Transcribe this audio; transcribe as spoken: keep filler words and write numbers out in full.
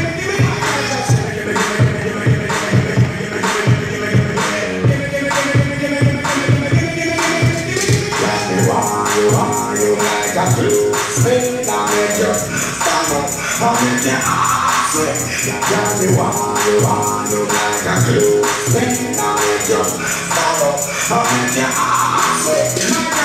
Spin down and just stand up. I'm in the house. You got me wild, you wild, you like a glue. Spin down and just stand up. I'm in the house.